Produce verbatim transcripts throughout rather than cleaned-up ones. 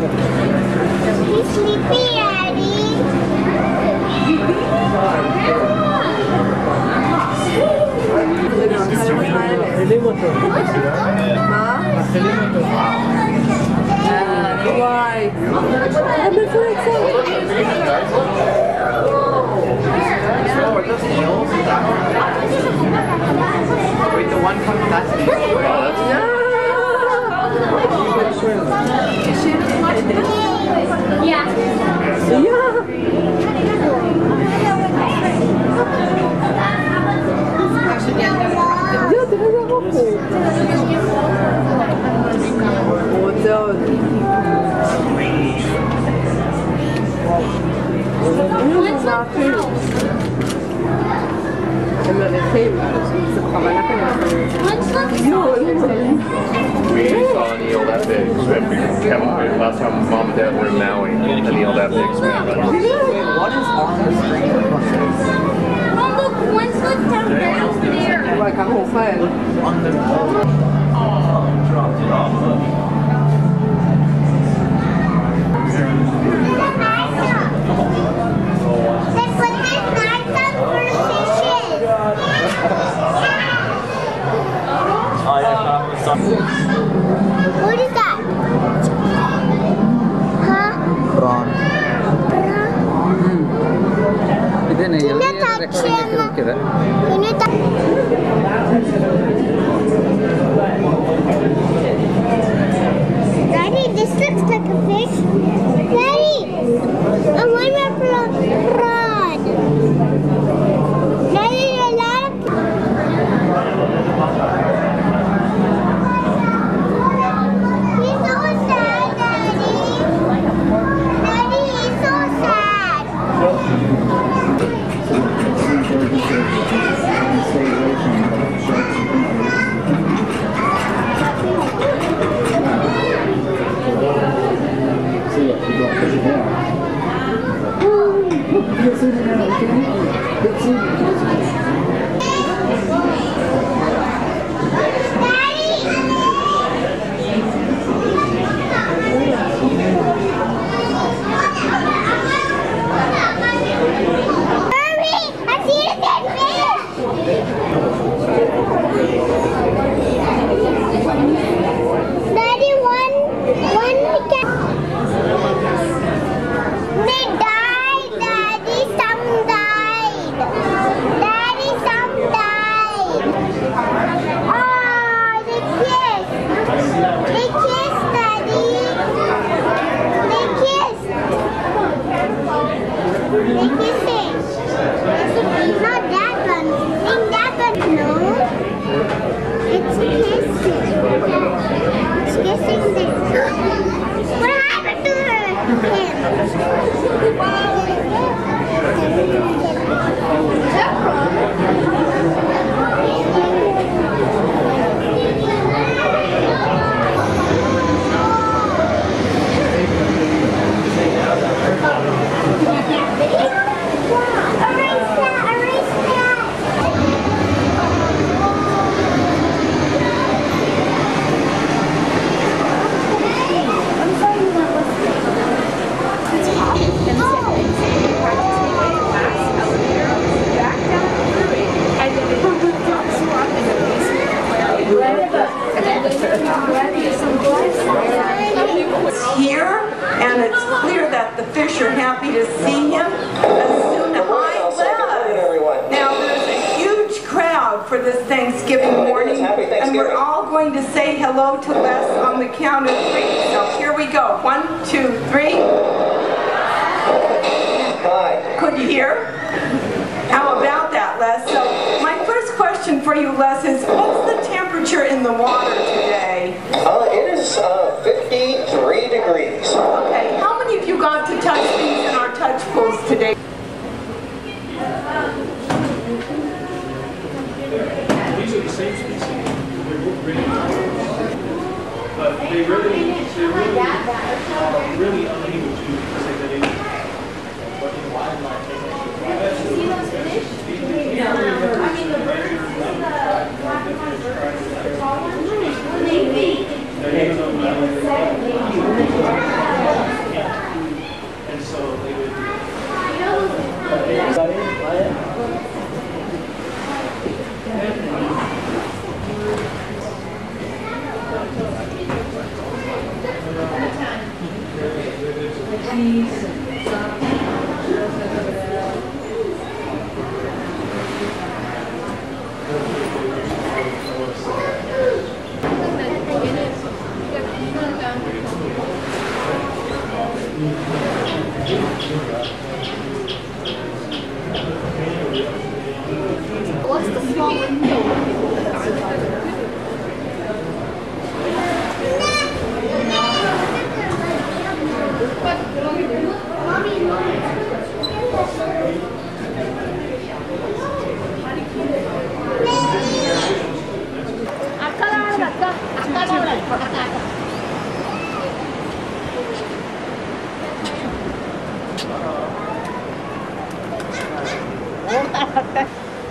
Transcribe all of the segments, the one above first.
He's sleepy, Daddy. Why? I'm so excited. Wait, the one from that's the Yeah. We saw an eel that big. Kevin, last time Mom and Dad were in Maui, an eel that big swam. What is on the screen? Oh, look, one's look down there over there. Like a whole fan. On the boat. Oh, dropped it off. They put this knife on for fishes. Oh, yeah, that was something. What is that? Huh? Prawn. ಇದನ್ನ Can you ಎಲ್ಲಿ touch recording him? ಹಾಕಿರೋಕ್ಕಿದೆ Can you touch? Daddy, this looks like a fish. Daddy, I want a prawn. Daddy, I like. He's so sad, Daddy. Daddy, he's so sad. Daddy, one, one can. They died, Daddy. Some died. Daddy, some died. Oh, they kissed. They kissed, Daddy. They kissed. They kissing. Not that one. In that one, no. It's kissing. It's kissing them. What happened to her? Erase that, erase that. Here, and it's clear that the fish are happy to see him. As soon as I Now there's a huge crowd for this Thanksgiving morning, and we're all going to say hello to Les on the count of three. So here we go. One, two, three. Hi. Could you hear? How about that, Les? So my first question for you, Les, is what's the temperature in the water today? Uh, it is uh, fifty-three degrees. Okay, how many of you got to touch these in our touch pools today? These are the same species. They're both really but they really, they're really, uh, really unable to say that they but in wildlife, they see those fish? No. I mean, the birds, the black and white birds, the tall ones, when they mate, they What's the small window? 아까 나오는 아까 아까 나오는 아까 오 따랐다.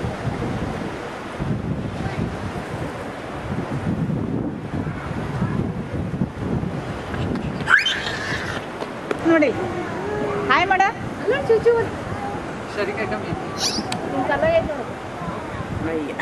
ನೋಡಿ hi ಮಾಡ ಅಲ್ಲ ಚೂಚು ಸರಿ ಕಮ್ಮಿ ನಿನ್ colour ಐತೆ ನೋಡು ಅಯ್ಯ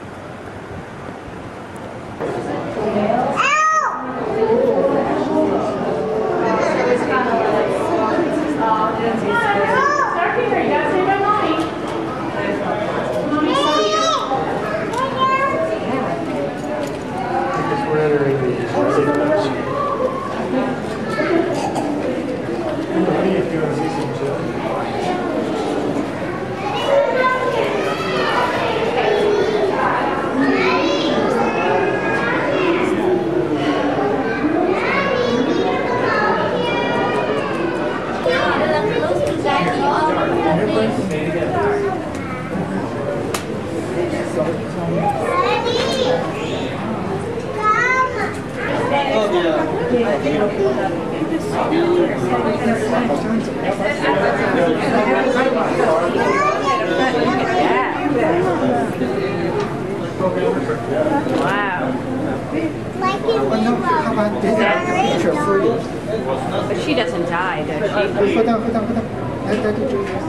Wow. Like in How about this? Picture for you. But she doesn't die, does she? Put down, put down, put down. Let that do this.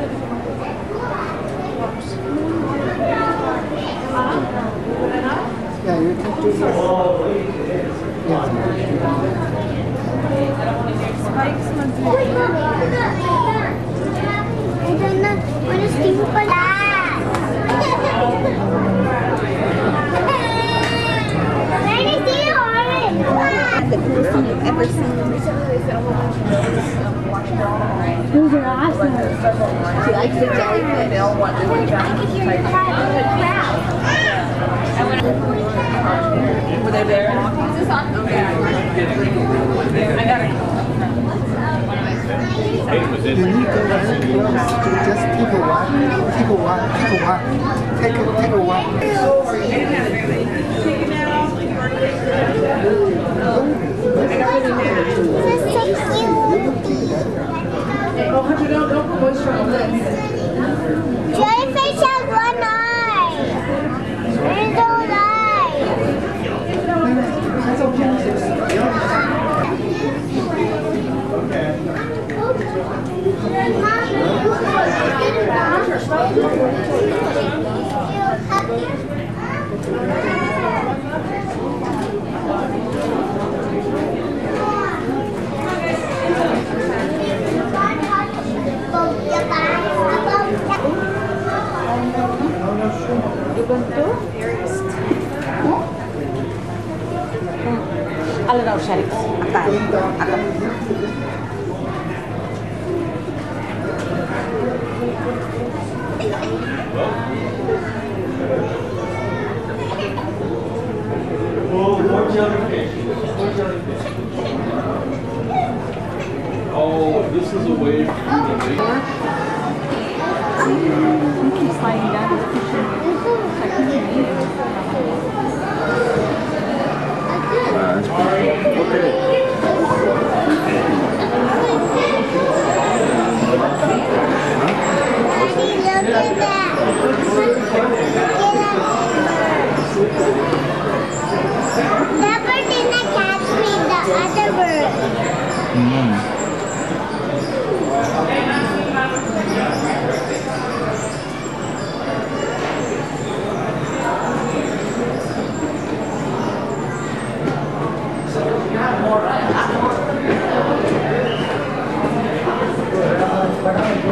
Yeah, you can do this. I don't know what is people for that. Where is the orange? The coolest thing you've ever seen. Those are awesome. She likes the jellyfish. They all want to do it. I could hear your crowd. Were they there? Is this on? Okay. I got it. You need to learn close to just take a walk, take a walk, take a walk, take a, take a walk. This is so cute. Jellyfish has one eye. There's no Alin daw, Sharif? Akan. Akan. Oh, more jellyfish. More jellyfish. Oh, this is a way for you to make. You keep sliding down to the picture. That bird didn't catch me, the other bird. Mm.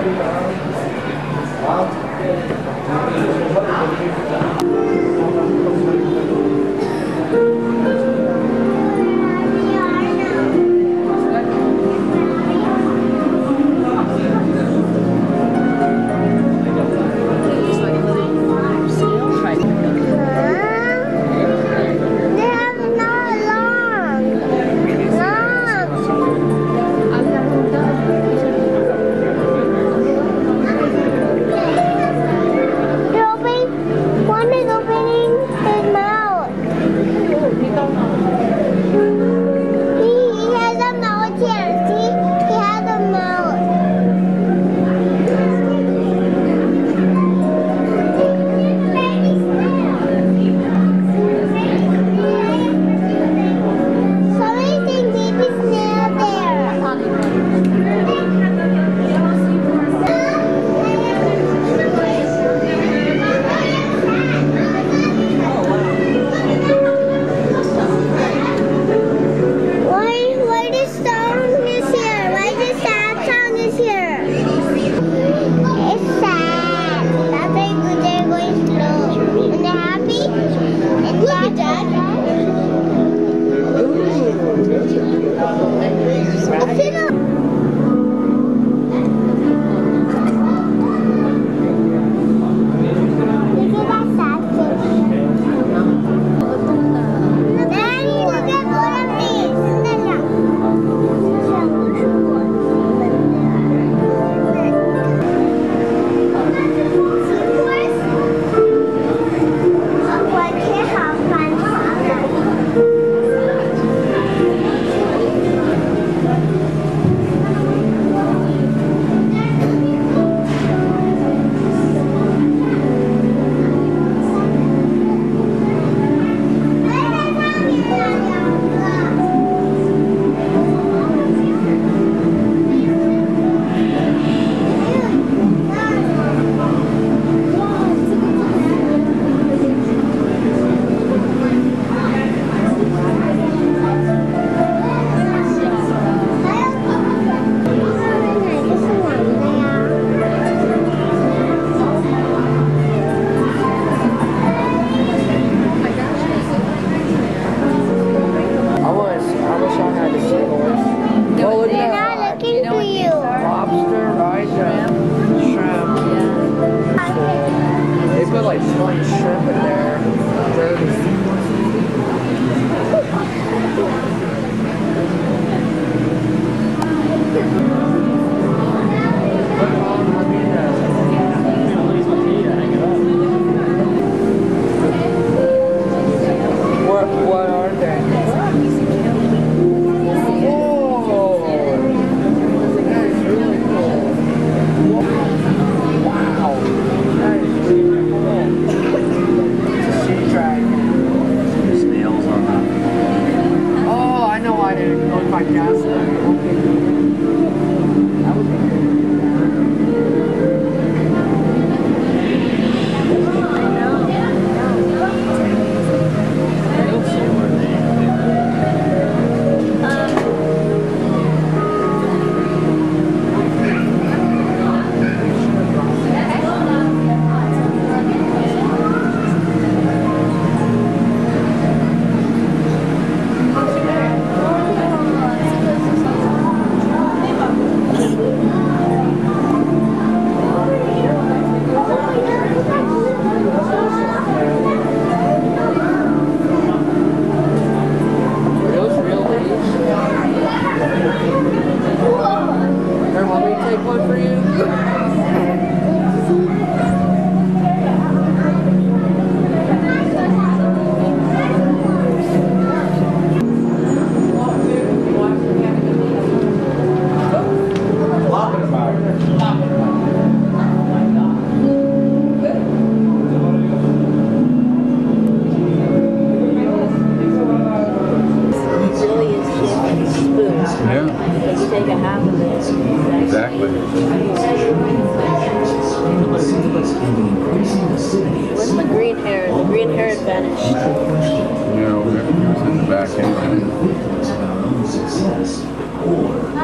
Yeah, we're in the back end.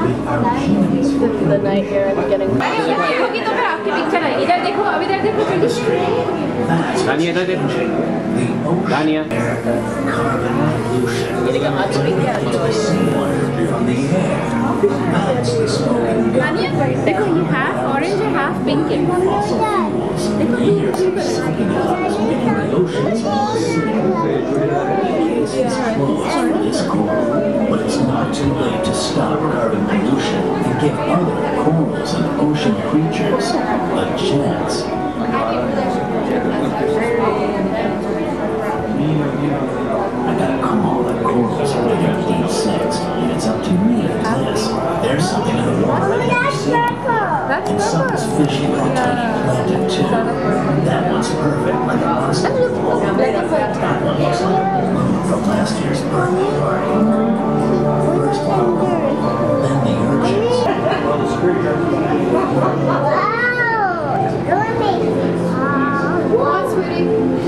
The night here at the beginning. Dania, इधर देखो। Dania. देखो ये half orange है half pink है। But it's not too late to stop carbon pollution and give other corals and ocean creatures a chance. I gotta call the corals are ready to eat sex, and it's up to me to this. There's something in the water I've never seen before. And something's fishy with a tiny plankton too. That one's perfect, like a monster ball. That one looks like a balloon from last year's birthday party. First one, then the urchins. What, sweetie?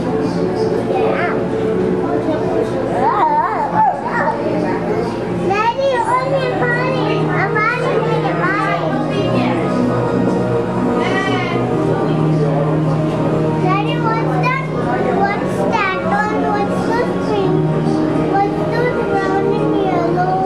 Daddy, only honey. I'm honey. Daddy, what's that? What's that? What's the string? What's the brown and yellow?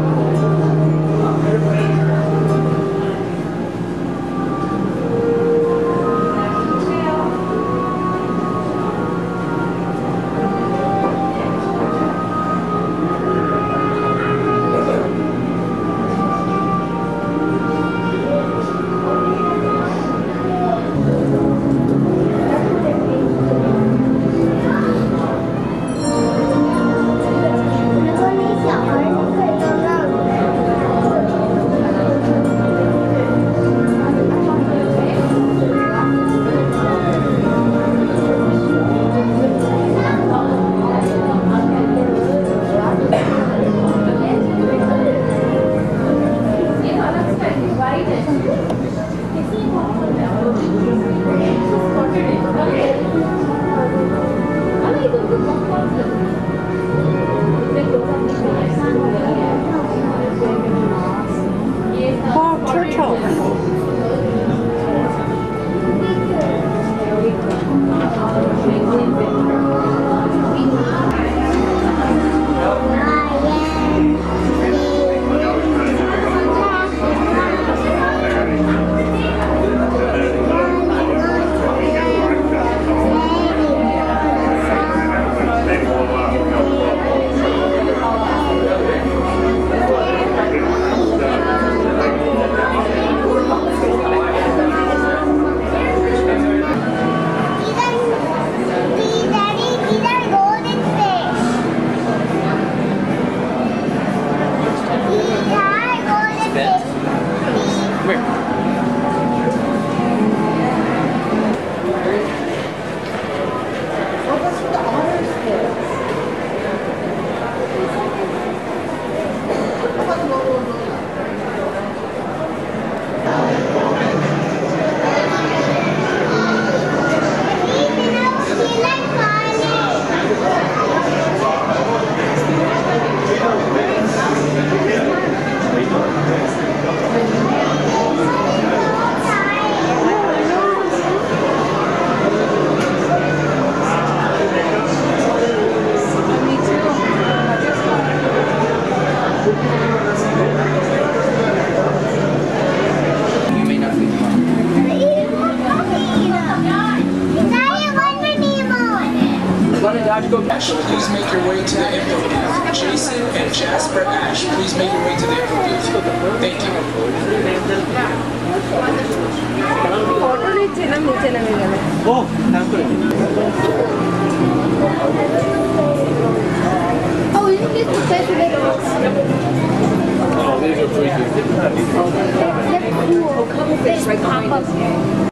Please make your way to the info booth. Jason and Jasper Ash, please make your way to the info booth. Thank you. Oh, that's good. Oh, you can get the fish with it. Oh, these are freaky. They're cool. They pop up.